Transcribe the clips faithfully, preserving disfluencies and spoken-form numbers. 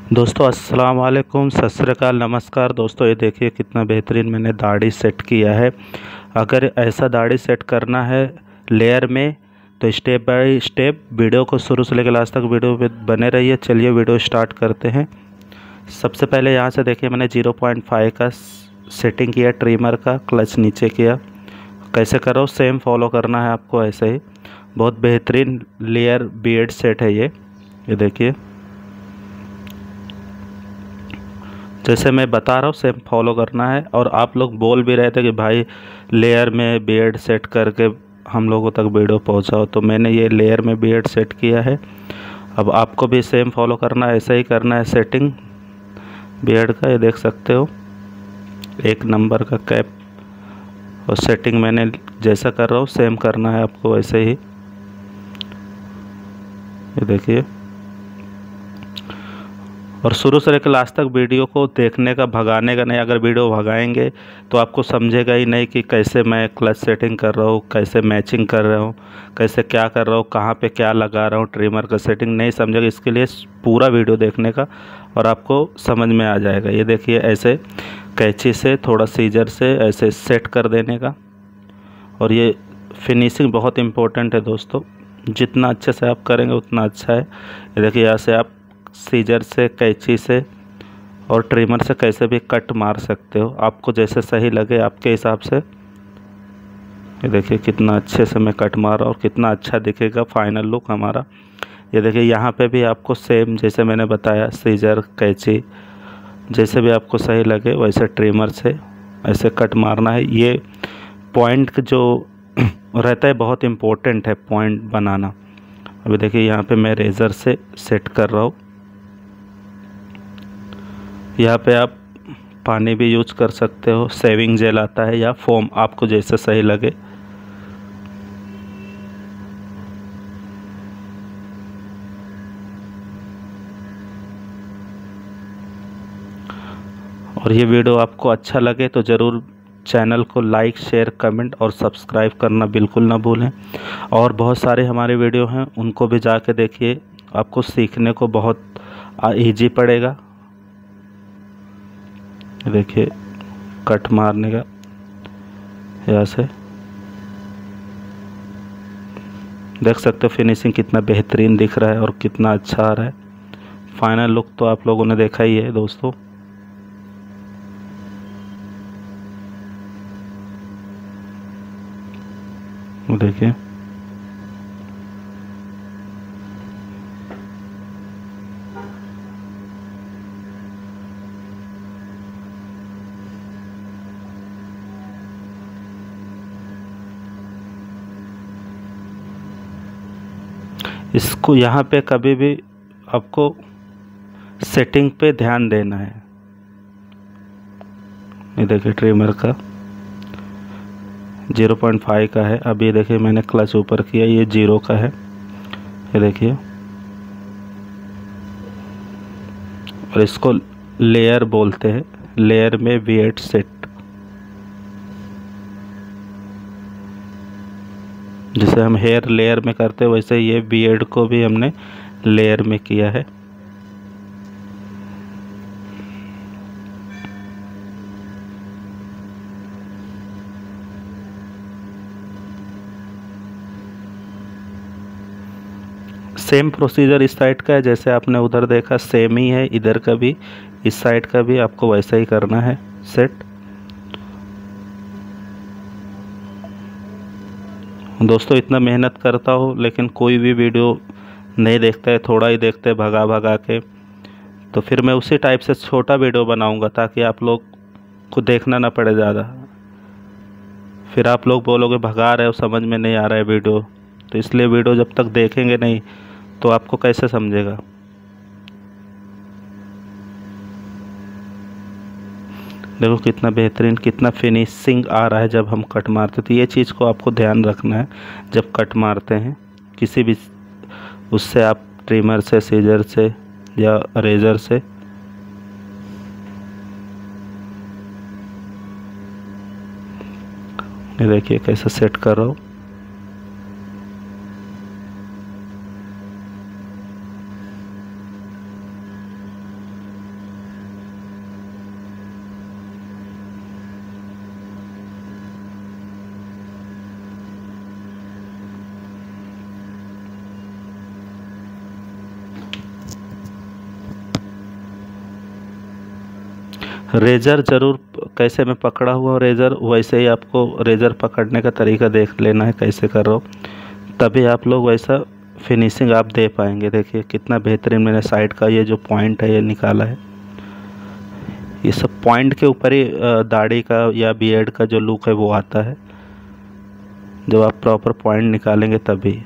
दोस्तों अस्सलाम वालेकुम, सत श्री अकाल, नमस्कार। दोस्तों ये देखिए कितना बेहतरीन मैंने दाढ़ी सेट किया है। अगर ऐसा दाढ़ी सेट करना है लेयर में तो स्टेप बाय स्टेप वीडियो को शुरू से लेकर लास्ट तक वीडियो पे बने रहिए। चलिए वीडियो स्टार्ट करते हैं। सबसे पहले यहाँ से देखिए मैंने ज़ीरो पॉइंट फाइव का सेटिंग किया, ट्रिमर का क्लच नीचे किया। कैसे करो सेम फॉलो करना है आपको, ऐसे ही। बहुत बेहतरीन लेयर बियर्ड सेट है ये ये देखिए जैसे मैं बता रहा हूँ सेम फॉलो करना है। और आप लोग बोल भी रहे थे कि भाई लेयर में बियर्ड सेट करके हम लोगों तक वीडियो पहुँचाओ, तो मैंने ये लेयर में बियर्ड सेट किया है। अब आपको भी सेम फॉलो करना है, ऐसे ही करना है सेटिंग बियर्ड का। ये देख सकते हो एक नंबर का कैप और सेटिंग मैंने जैसा कर रहा हूँ सेम करना है आपको, वैसे ही। ये देखिए, और शुरू से लेकर लास्ट तक वीडियो को देखने का, भगाने का नहीं। अगर वीडियो भगाएंगे तो आपको समझेगा ही नहीं कि कैसे मैं क्लच सेटिंग कर रहा हूँ, कैसे मैचिंग कर रहा हूँ, कैसे क्या कर रहा हूँ, कहाँ पे क्या लगा रहा हूँ, ट्रिमर का सेटिंग नहीं समझेगा। इसके लिए पूरा वीडियो देखने का और आपको समझ में आ जाएगा। ये देखिए ऐसे कैंची से, थोड़ा सीजर से ऐसे सेट कर देने का। और ये फिनिशिंग बहुत इम्पोर्टेंट है दोस्तों, जितना अच्छे से आप करेंगे उतना अच्छा है। ये देखिए यहाँ से आप सीजर से, कैंची से और ट्रिमर से कैसे भी कट मार सकते हो, आपको जैसे सही लगे आपके हिसाब से। ये देखिए कितना अच्छे से मैं कट मार रहा हूँ और कितना अच्छा दिखेगा फाइनल लुक हमारा। ये देखिए यहाँ पे भी आपको सेम जैसे मैंने बताया, सीजर, कैंची, जैसे भी आपको सही लगे वैसे ट्रिमर से ऐसे कट मारना है। ये पॉइंट जो रहता है बहुत इम्पोर्टेंट है, पॉइंट बनाना। अभी देखिए यहाँ पे मैं रेज़र से सेट कर रहा हूँ। यहाँ पे आप पानी भी यूज कर सकते हो, सेविंग जेल आता है या फोम, आपको जैसे सही लगे। और ये वीडियो आपको अच्छा लगे तो ज़रूर चैनल को लाइक, शेयर, कमेंट और सब्सक्राइब करना बिल्कुल ना भूलें। और बहुत सारे हमारे वीडियो हैं, उनको भी जाके देखिए, आपको सीखने को बहुत इजी पड़ेगा। देखिए कट मारने का यहाँ से देख सकते हो फिनिशिंग कितना बेहतरीन दिख रहा है और कितना अच्छा आ रहा है। फाइनल लुक तो आप लोगों ने देखा ही है दोस्तों। देखिए इसको यहाँ पे कभी भी आपको सेटिंग पे ध्यान देना है। ये देखिए ट्रिमर का ज़ीरो पॉइंट फाइव का है। अब ये देखिए मैंने क्लच ऊपर किया, ये जीरो का है। ये देखिए, और इसको लेयर बोलते हैं, लेयर में बियर्ड सेट। जैसे हम हेयर लेयर में करते हैं वैसे ये बियर्ड को भी हमने लेयर में किया है। सेम प्रोसीजर इस साइड का है, जैसे आपने उधर देखा सेम ही है इधर का भी, इस साइड का भी आपको वैसा ही करना है सेट। दोस्तों इतना मेहनत करता हूँ लेकिन कोई भी वीडियो नहीं देखता है, थोड़ा ही देखते हैं भगा भगा के। तो फिर मैं उसी टाइप से छोटा वीडियो बनाऊंगा ताकि आप लोग को देखना ना पड़े ज़्यादा। फिर आप लोग बोलोगे भगा रहे हो, समझ में नहीं आ रहा है वीडियो। तो इसलिए वीडियो जब तक देखेंगे नहीं तो आपको कैसे समझेगा। देखो कितना बेहतरीन, कितना फिनिशिंग आ रहा है जब हम कट मारते। तो ये चीज़ को आपको ध्यान रखना है जब कट मारते हैं किसी भी उससे, आप ट्रिमर से, सीजर से या रेज़र से। ये देखिए कैसे सेट कर रहा हूँ। रेज़र ज़रूर, कैसे मैं पकड़ा हुआ हूँ रेज़र, वैसे ही आपको रेज़र पकड़ने का तरीका देख लेना है कैसे कर रहा हूँ, तभी आप लोग वैसा फिनिशिंग आप दे पाएंगे। देखिए कितना बेहतरीन मैंने साइड का ये जो पॉइंट है ये निकाला है। ये सब पॉइंट के ऊपर ही दाढ़ी का या बियर्ड का जो लुक है वो आता है, जब आप प्रॉपर पॉइंट निकालेंगे तभी।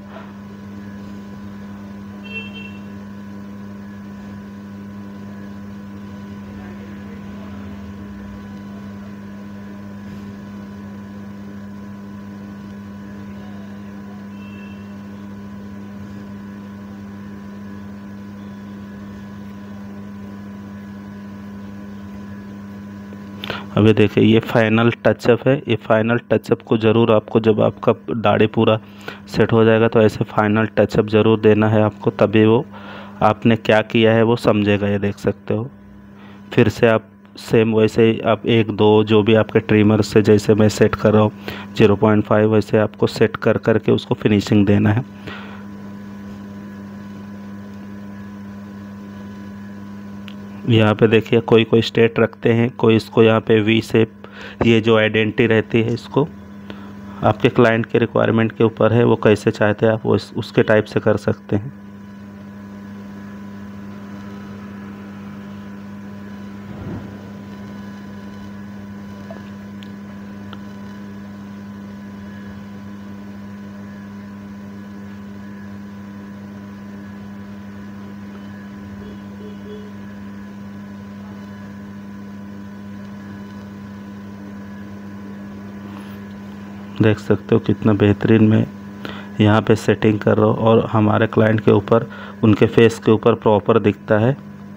अभी देखिए ये फाइनल टचअप है। ये फाइनल टचअप को ज़रूर आपको, जब आपका दाढ़ी पूरा सेट हो जाएगा तो ऐसे फाइनल टचअप ज़रूर देना है आपको, तभी वो आपने क्या किया है वो समझेगा। ये देख सकते हो। फिर से आप सेम वैसे ही आप एक दो जो भी आपके ट्रिमर से, जैसे मैं सेट कर रहा हूँ ज़ीरो पॉइंट फाइव, वैसे आपको सेट कर कर के उसको फिनिशिंग देना है। यहाँ पे देखिए कोई कोई स्टेट रखते हैं, कोई इसको यहाँ पे वी शेप, ये जो आइडेंटिटी रहती है इसको आपके क्लाइंट के रिक्वायरमेंट के ऊपर है, वो कैसे चाहते हैं आप वो उसके टाइप से कर सकते हैं। देख सकते हो कितना बेहतरीन मैं यहाँ पे सेटिंग कर रहा हूँ, और हमारे क्लाइंट के ऊपर, उनके फेस के ऊपर प्रॉपर दिखता है।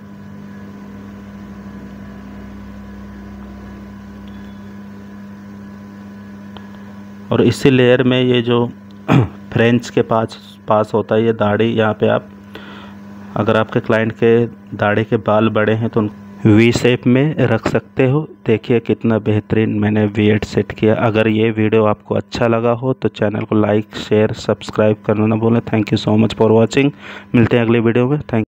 और इसी लेयर में ये जो फ्रेंच के पास पास होता है ये दाढ़ी, यहाँ पे आप, अगर आपके क्लाइंट के दाढ़ी के बाल बड़े हैं तो वी शेप में रख सकते हो। देखिए कितना बेहतरीन मैंने वी एट सेट किया। अगर ये वीडियो आपको अच्छा लगा हो तो चैनल को लाइक शेयर सब्सक्राइब करना ना भूलें। Thank you so much for watching. मिलते हैं अगली वीडियो में। थैंक